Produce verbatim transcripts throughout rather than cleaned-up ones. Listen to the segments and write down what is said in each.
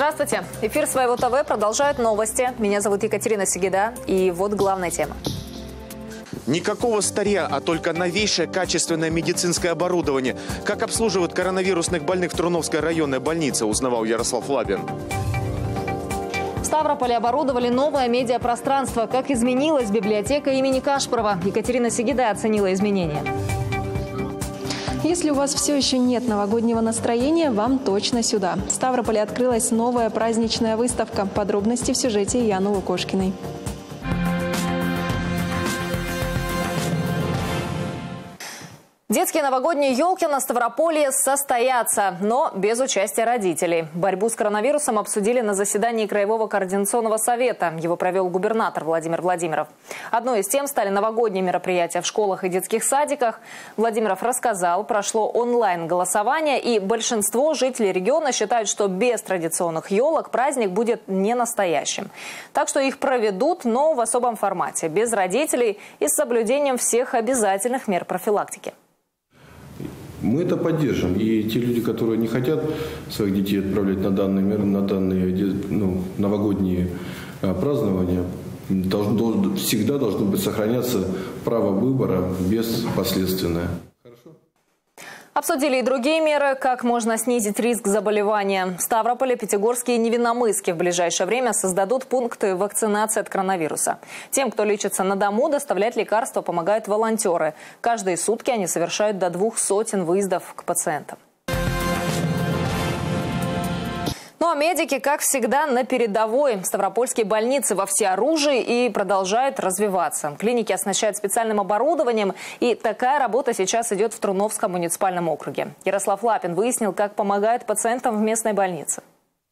Здравствуйте. Эфир Своего ТВ продолжают новости. Меня зовут Екатерина Сегеда. И вот главная тема. Никакого старья, а только новейшее качественное медицинское оборудование. Как обслуживают коронавирусных больных в Труновской районной больнице, узнавал Ярослав Лапин. В Ставрополе оборудовали новое медиапространство. Как изменилась библиотека имени Кашпарова. Екатерина Сегеда оценила изменения. Если у вас все еще нет новогоднего настроения, вам точно сюда. В Ставрополе открылась новая праздничная выставка. Подробности в сюжете Яны Лукошкиной. Детские новогодние елки на Ставрополье состоятся, но без участия родителей. Борьбу с коронавирусом обсудили на заседании Краевого координационного совета. Его провел губернатор Владимир Владимиров. Одной из тем стали новогодние мероприятия в школах и детских садиках. Владимиров рассказал, прошло онлайн-голосование, и большинство жителей региона считают, что без традиционных елок праздник будет не настоящим. Так что их проведут, но в особом формате, без родителей и с соблюдением всех обязательных мер профилактики. Мы это поддержим. И те люди, которые не хотят своих детей отправлять на данные, на данные ну, новогодние празднования, должно, всегда должно быть сохраняться право выбора беспоследственное. Обсудили и другие меры, как можно снизить риск заболевания. В Ставрополе, Пятигорске и Невинномысске в ближайшее время создадут пункты вакцинации от коронавируса. Тем, кто лечится на дому, доставлять лекарства помогают волонтеры. Каждые сутки они совершают до двух сотен выездов к пациентам. Ну а медики, как всегда, на передовой. Ставропольские больницы во всеоружии и продолжают развиваться. Клиники оснащают специальным оборудованием, и такая работа сейчас идет в Труновском муниципальном округе. Ярослав Лапин выяснил, как помогают пациентам в местной больнице.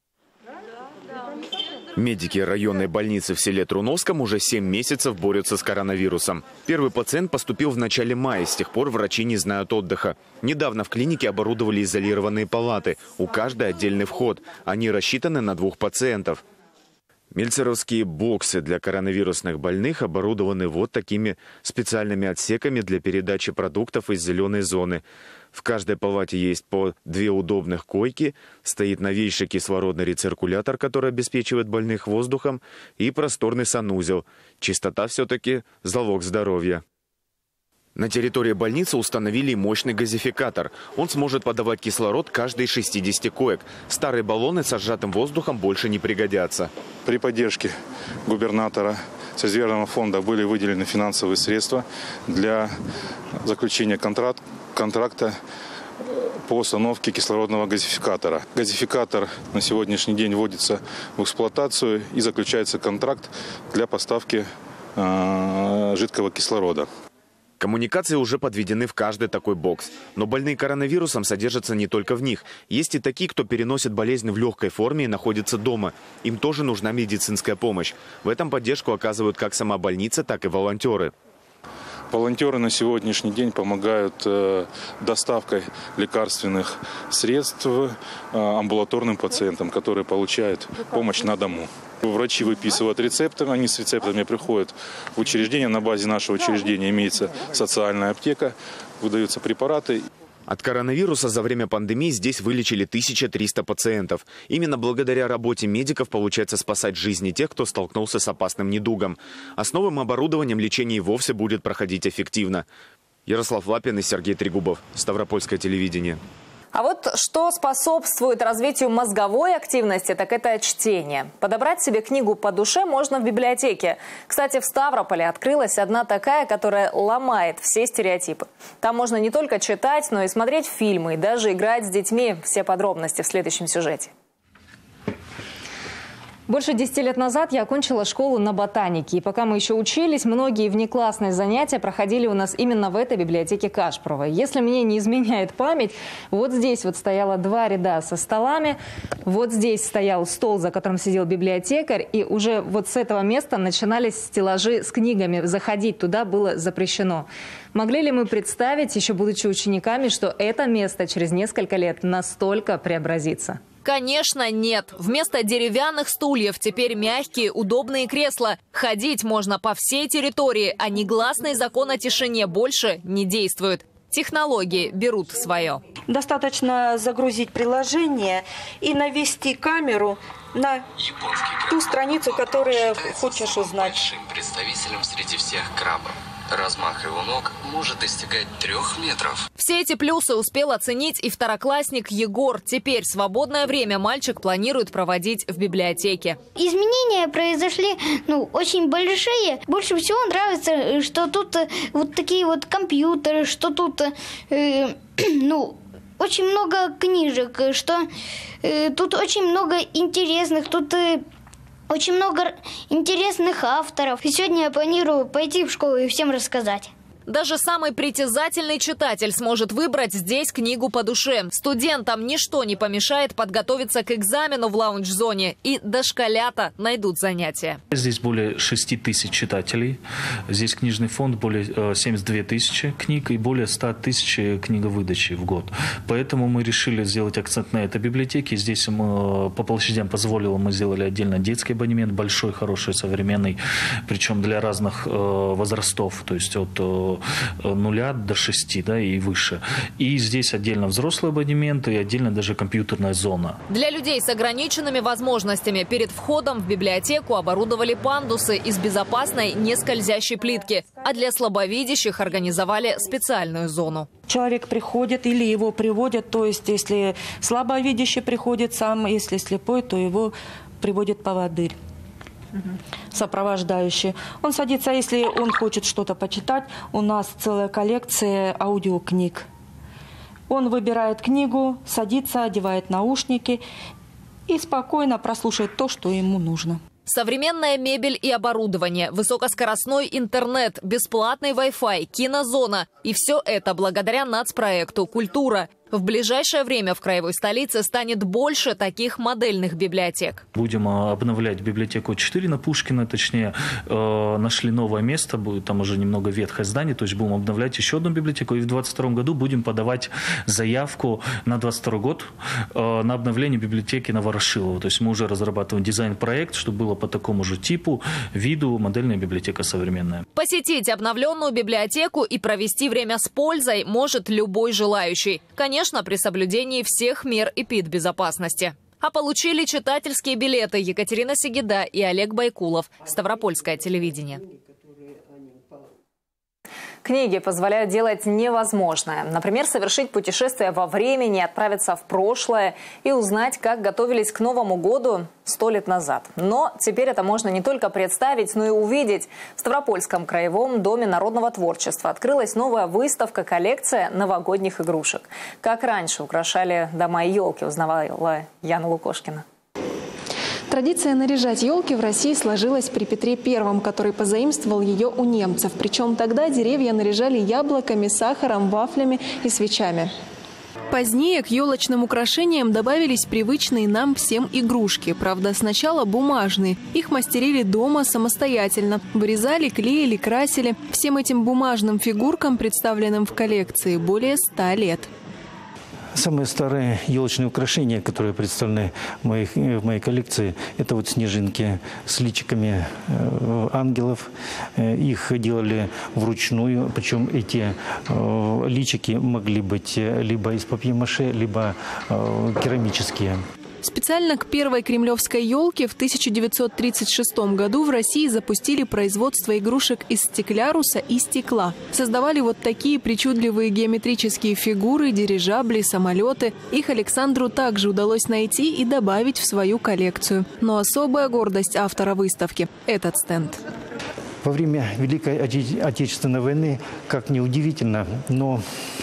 Медики районной больницы в селе Труновском уже семь месяцев борются с коронавирусом. Первый пациент поступил в начале мая, с тех пор врачи не знают отдыха. Недавно в клинике оборудовали изолированные палаты, у каждой отдельный вход. Они рассчитаны на двух пациентов. Мельцеровские боксы для коронавирусных больных оборудованы вот такими специальными отсеками для передачи продуктов из зеленой зоны. В каждой палате есть по две удобных койки, стоит новейший кислородный рециркулятор, который обеспечивает больных воздухом, и просторный санузел. Чистота все-таки залог здоровья. На территории больницы установили мощный газификатор. Он сможет подавать кислород каждые шестьдесят коек. Старые баллоны со сжатым воздухом больше не пригодятся. При поддержке губернатора с резервного фонда были выделены финансовые средства для заключения контракта, контракта по установке кислородного газификатора. Газификатор на сегодняшний день вводится в эксплуатацию и заключается контракт для поставки э, жидкого кислорода. Коммуникации уже подведены в каждый такой бокс. Но больные коронавирусом содержатся не только в них. Есть и такие, кто переносит болезнь в легкой форме и находится дома. Им тоже нужна медицинская помощь. В этом поддержку оказывают как сама больница, так и волонтеры. Волонтеры на сегодняшний день помогают э, доставкой лекарственных средств э, амбулаторным пациентам, которые получают помощь на дому. Врачи выписывают рецепты, они с рецептами приходят в учреждение. На базе нашего учреждения имеется социальная аптека, выдаются препараты. От коронавируса за время пандемии здесь вылечили тысячу триста пациентов. Именно благодаря работе медиков получается спасать жизни тех, кто столкнулся с опасным недугом. А с новым оборудованием лечение и вовсе будет проходить эффективно. Ярослав Лапин и Сергей Трегубов. Ставропольское телевидение. А вот что способствует развитию мозговой активности, так это чтение. Подобрать себе книгу по душе можно в библиотеке. Кстати, в Ставрополе открылась одна такая, которая ломает все стереотипы. Там можно не только читать, но и смотреть фильмы, и даже играть с детьми. Все подробности в следующем сюжете. Больше десяти лет назад я окончила школу на ботанике. И пока мы еще учились, многие внеклассные занятия проходили у нас именно в этой библиотеке Кашпарова. Если мне не изменяет память, вот здесь вот стояло два ряда со столами. Вот здесь стоял стол, за которым сидел библиотекарь. И уже вот с этого места начинались стеллажи с книгами. Заходить туда было запрещено. Могли ли мы представить, еще будучи учениками, что это место через несколько лет настолько преобразится? Конечно, нет. Вместо деревянных стульев теперь мягкие, удобные кресла. Ходить можно по всей территории, а негласный закон о тишине больше не действует. Технологии берут свое. Достаточно загрузить приложение и навести камеру на ту страницу, которую хочешь узнать. Большим представителем среди всех крабов. Размах его ног может достигать трех метров. Все эти плюсы успел оценить и второклассник Егор. Теперь свободное время мальчик планирует проводить в библиотеке. Изменения произошли, ну, очень большие. Больше всего нравится, что тут вот такие вот компьютеры, что тут, э, ну, очень много книжек, что э, тут очень много интересных, тут... Э, Очень много интересных авторов. И сегодня я планирую пойти в школу и всем рассказать. Даже самый притязательный читатель сможет выбрать здесь книгу по душе. Студентам ничто не помешает подготовиться к экзамену в лаунж-зоне. И дошколята найдут занятия. Здесь более шести тысяч читателей. Здесь книжный фонд более семьдесят две тысячи книг и более ста тысяч книговыдачи в год. Поэтому мы решили сделать акцент на этой библиотеке. Здесь мы, по площадям позволило, мы сделали отдельно детский абонемент, большой, хороший, современный. Причем для разных возрастов. То есть от нуля до шести, да, и выше. И здесь отдельно взрослый абонемент и отдельно даже компьютерная зона. Для людей с ограниченными возможностями перед входом в библиотеку оборудовали пандусы из безопасной нескользящей плитки, а для слабовидящих организовали специальную зону. Человек приходит или его приводят, то есть если слабовидящий приходит сам, если слепой, то его приводит поводырь. Сопровождающий. Он садится, если он хочет что-то почитать. У нас целая коллекция аудиокниг. Он выбирает книгу, садится, одевает наушники и спокойно прослушает то, что ему нужно. Современная мебель и оборудование, высокоскоростной интернет, бесплатный Wi-Fi, кинозона. И все это благодаря нацпроекту «Культура». В ближайшее время в краевой столице станет больше таких модельных библиотек. Будем обновлять библиотеку четыре на Пушкина, точнее, э, нашли новое место, будет там уже немного ветхое здание, то есть будем обновлять еще одну библиотеку. И в двадцать втором году будем подавать заявку на двадцать второй год э, на обновление библиотеки на Ворошилова. То есть мы уже разрабатываем дизайн-проект, чтобы было по такому же типу, виду модельная библиотека современная. Посетить обновленную библиотеку и провести время с пользой может любой желающий. Конечно, Конечно, при соблюдении всех мер эпидбезопасности. А получили читательские билеты Екатерина Сегеда и Олег Байкулов. Ставропольское телевидение. Книги позволяют делать невозможное. Например, совершить путешествие во времени, отправиться в прошлое и узнать, как готовились к Новому году сто лет назад. Но теперь это можно не только представить, но и увидеть. В Ставропольском краевом доме народного творчества открылась новая выставка-коллекция новогодних игрушек. Как раньше украшали дома и елки, узнавала Яна Лукошкина. Традиция наряжать елки в России сложилась при Петре Первом, который позаимствовал ее у немцев. Причем тогда деревья наряжали яблоками, сахаром, вафлями и свечами. Позднее к елочным украшениям добавились привычные нам всем игрушки. Правда, сначала бумажные. Их мастерили дома самостоятельно. Вырезали, клеили, красили. Всем этим бумажным фигуркам, представленным в коллекции, более ста лет. Самые старые елочные украшения, которые представлены в моей, в моей коллекции, это вот снежинки с личиками э, ангелов. Их делали вручную, причем эти э, личики могли быть либо из папье-маше, либо э, керамические. Специально к первой кремлевской елке в тысяча девятьсот тридцать шестом году в России запустили производство игрушек из стекляруса и стекла. Создавали вот такие причудливые геометрические фигуры, дирижабли, самолеты. Их Александру также удалось найти и добавить в свою коллекцию. Но особая гордость автора выставки – этот стенд. Во время Великой Отечественной войны, как ни удивительно, но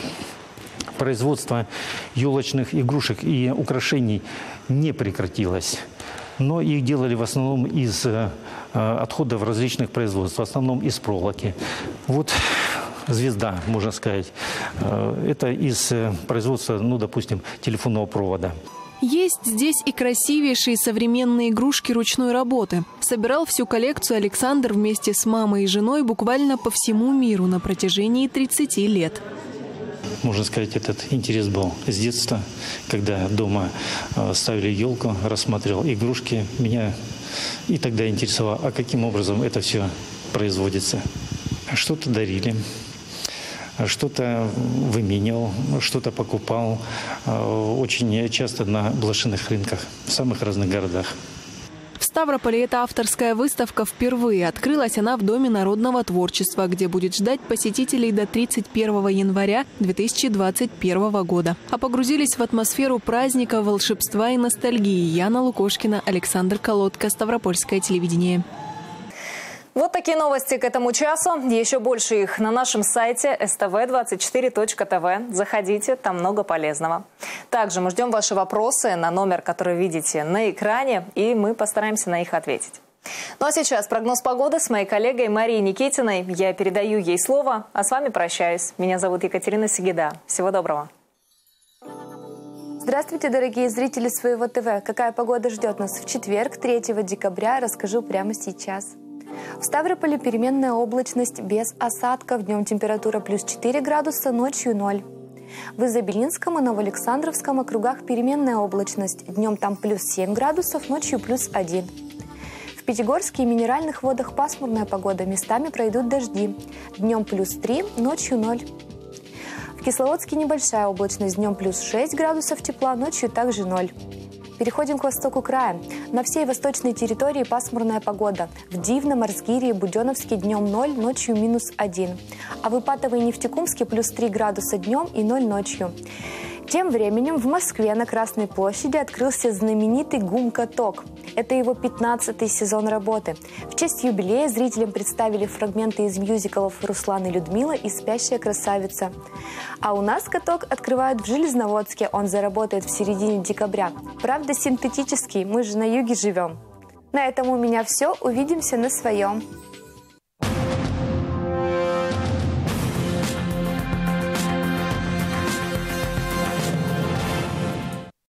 производство елочных игрушек и украшений не прекратилось. Но их делали в основном из э, отходов различных производств, в основном из проволоки. Вот звезда, можно сказать. Э, это из э, производства, ну, допустим, телефонного провода. Есть здесь и красивейшие современные игрушки ручной работы. Собирал всю коллекцию Александр вместе с мамой и женой буквально по всему миру на протяжении тридцати лет. Можно сказать, этот интерес был с детства, когда дома ставили елку, рассматривал игрушки. Меня и тогда интересовало, а каким образом это все производится. Что-то дарили, что-то выменивал, что-то покупал. Очень часто на блошиных рынках в самых разных городах. В Ставрополе эта авторская выставка впервые. Открылась она в Доме народного творчества, где будет ждать посетителей до тридцать первого января две тысячи двадцать первого года. А погрузились в атмосферу праздника, волшебства и ностальгии. Яна Лукошкина, Александр Колодко, Ставропольское телевидение. Вот такие новости к этому часу. Еще больше их на нашем сайте эс тэ вэ двадцать четыре точка тэ вэ. Заходите, там много полезного. Также мы ждем ваши вопросы на номер, который видите на экране, и мы постараемся на них ответить. Ну а сейчас прогноз погоды с моей коллегой Марией Никитиной. Я передаю ей слово, а с вами прощаюсь. Меня зовут Екатерина Сегеда. Всего доброго. Здравствуйте, дорогие зрители Своего ТВ. Какая погода ждет нас в четверг, третьего декабря, расскажу прямо сейчас. В Ставрополе переменная облачность без осадков. Днем температура плюс четыре градуса, ночью ноль. В Изобилинском и Новоалександровском округах переменная облачность. Днем там плюс семь градусов, ночью плюс один. В Пятигорске и Минеральных водах пасмурная погода. Местами пройдут дожди. Днем плюс три, ночью ноль. В Кисловодске небольшая облачность. Днем плюс шесть градусов тепла, ночью также ноль. Переходим к востоку края. На всей восточной территории пасмурная погода. В Дивном, Арзгире и Буденновске днем ноль, ночью минус один. А в Ипатово и Нефтекумске плюс три градуса днем и ноль ночью. Тем временем в Москве на Красной площади открылся знаменитый ГУМ-каток. Это его пятнадцатый сезон работы. В честь юбилея зрителям представили фрагменты из мюзиклов «Руслан и Людмила» и «Спящая красавица». А у нас каток открывают в Железноводске. Он заработает в середине декабря. Правда, синтетический, мы же на юге живем. На этом у меня все. Увидимся на своем.